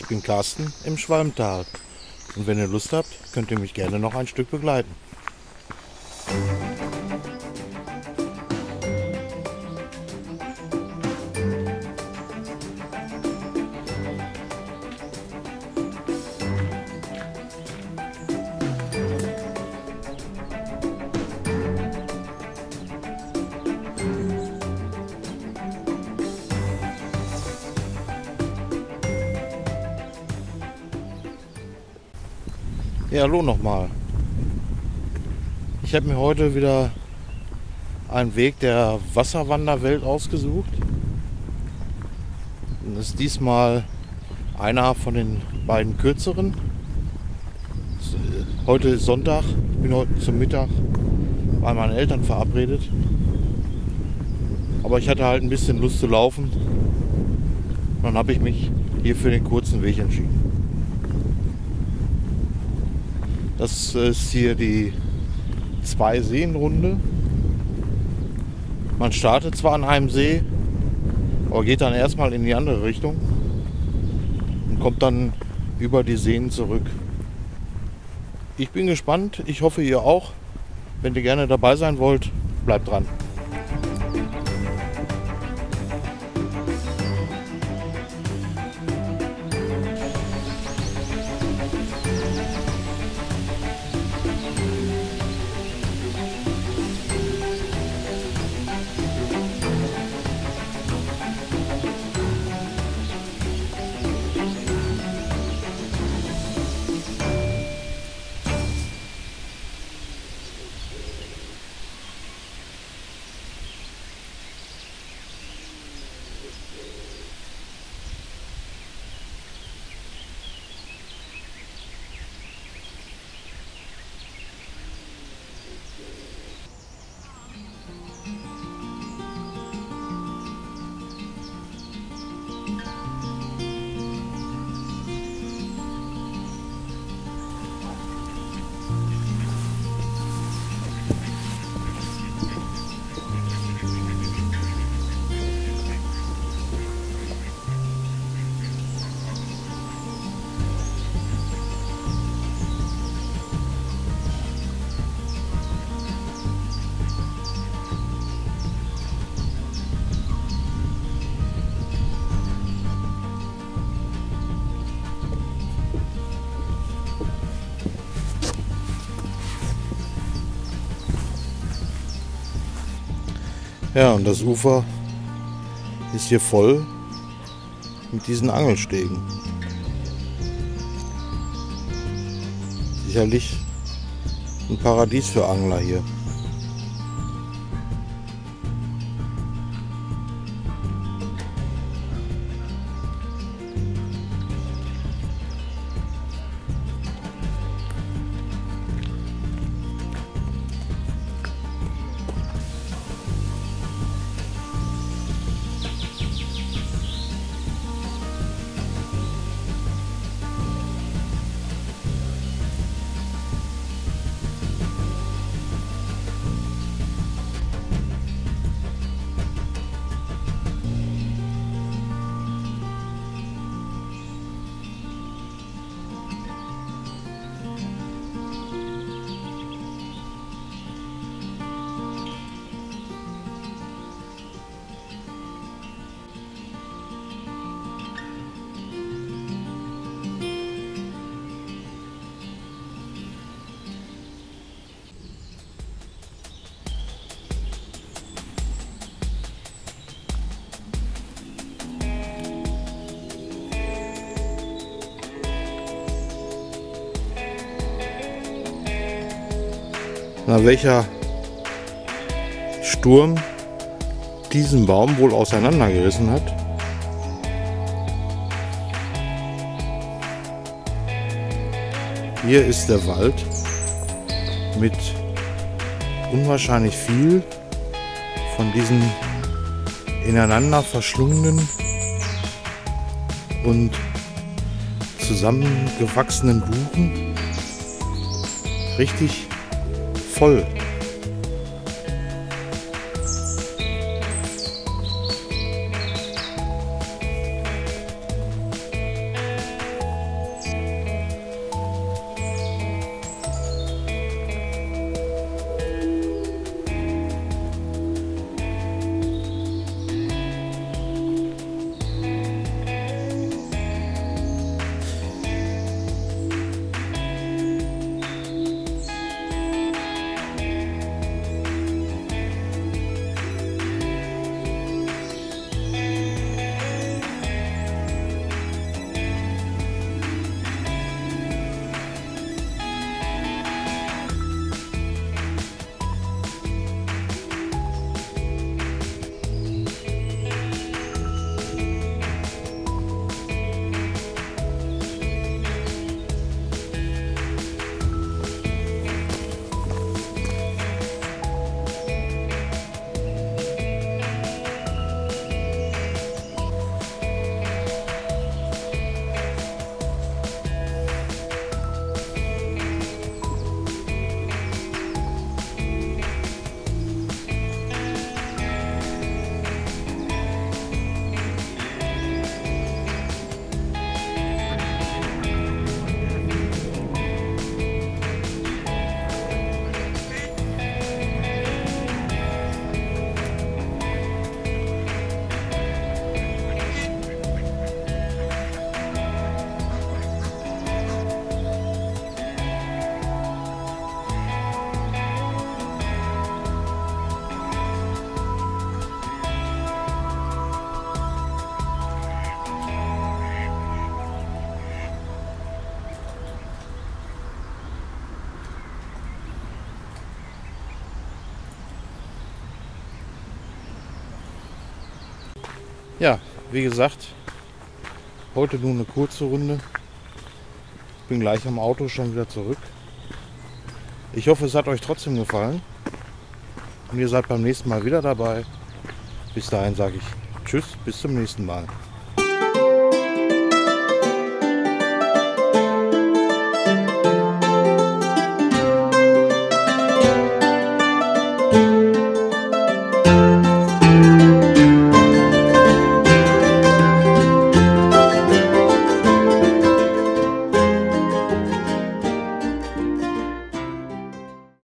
bin Carsten im Schwalmtal. Und wenn ihr Lust habt, könnt ihr mich gerne noch ein Stück begleiten. Ja, hallo nochmal. Ich habe mir heute wieder einen Weg der Wasserwanderwelt ausgesucht. Und das ist diesmal einer von den beiden kürzeren. Heute ist Sonntag, ich bin heute zum Mittag bei meinen Eltern verabredet. Aber ich hatte halt ein bisschen Lust zu laufen. Und dann habe ich mich hier für den kurzen Weg entschieden. Das ist hier die Zwei-Seen-Runde. Man startet zwar an einem See, aber geht dann erstmal in die andere Richtung und kommt dann über die Seen zurück. Ich bin gespannt, ich hoffe ihr auch. Wenn ihr gerne dabei sein wollt, bleibt dran. Ja, und das Ufer ist hier voll mit diesen Angelstegen. Sicherlich ein Paradies für Angler hier. Na, welcher Sturm diesen Baum wohl auseinandergerissen hat. Hier ist der Wald mit unwahrscheinlich viel von diesen ineinander verschlungenen und zusammengewachsenen Buchen. Richtig voll. Ja, wie gesagt, heute nur eine kurze Runde. Bin gleich am Auto schon wieder zurück. Ich hoffe, es hat euch trotzdem gefallen. Und ihr seid beim nächsten Mal wieder dabei. Bis dahin sage ich Tschüss, bis zum nächsten Mal.